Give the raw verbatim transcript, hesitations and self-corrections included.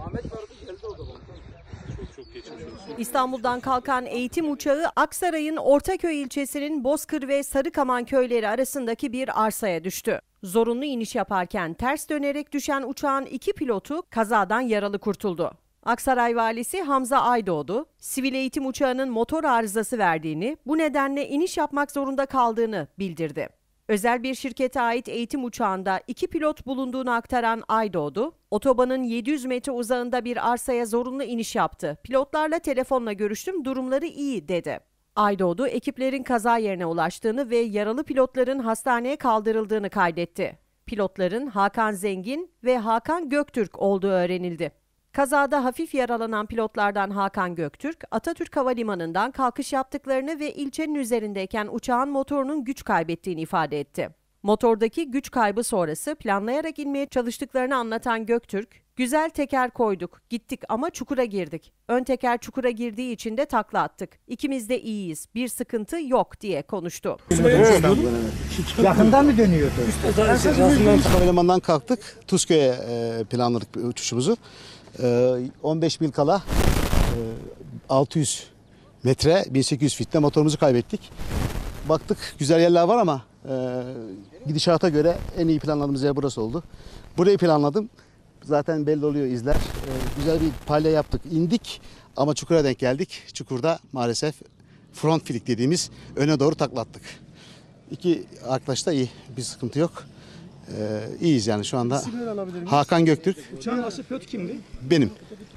İstanbul'dan kalkan eğitim uçağı Aksaray'ın Ortaköy ilçesinin Bozkır ve Sarıkaman köyleri arasındaki bir arsaya düştü. Zorunlu iniş yaparken ters dönerek düşen uçağın iki pilotu kazadan yaralı kurtuldu. Aksaray valisi Hamza Aydoğdu, sivil eğitim uçağının motor arızası verdiğini, bu nedenle iniş yapmak zorunda kaldığını bildirdi. Özel bir şirkete ait eğitim uçağında iki pilot bulunduğunu aktaran Aydoğdu, otobanın yedi yüz metre uzağında bir arsaya zorunlu iniş yaptı. Pilotlarla telefonla görüştüm, durumları iyi dedi. Aydoğdu, ekiplerin kaza yerine ulaştığını ve yaralı pilotların hastaneye kaldırıldığını kaydetti. Pilotların Hakan Zengin ve Hakan Göktürk olduğu öğrenildi. Kazada hafif yaralanan pilotlardan Hakan Göktürk, Atatürk Havalimanı'ndan kalkış yaptıklarını ve ilçenin üzerindeyken uçağın motorunun güç kaybettiğini ifade etti. Motordaki güç kaybı sonrası planlayarak inmeye çalıştıklarını anlatan Göktürk, "Güzel teker koyduk, gittik ama çukura girdik. Ön teker çukura girdiği için de takla attık. İkimiz de iyiyiz, bir sıkıntı yok" diye konuştu. Evet. Yakından mı dönüyordu? Havalimanından kalktık. Tuzköy'e planladık uçuşumuzu. on beş mil kala altı yüz metre bin sekiz yüz fitte motorumuzu kaybettik. Baktık güzel yerler var ama gidişata göre en iyi planladığımız yer burası oldu. Burayı planladım. Zaten belli oluyor izler. Güzel bir palya yaptık. İndik ama çukura denk geldik. Çukurda maalesef front flik dediğimiz öne doğru taklattık. İki arkadaş da iyi. Bir sıkıntı yok. Ee, iyiyiz yani şu anda. Hakan Göktürk. Uçağın asıl pilot kimdi? Benim.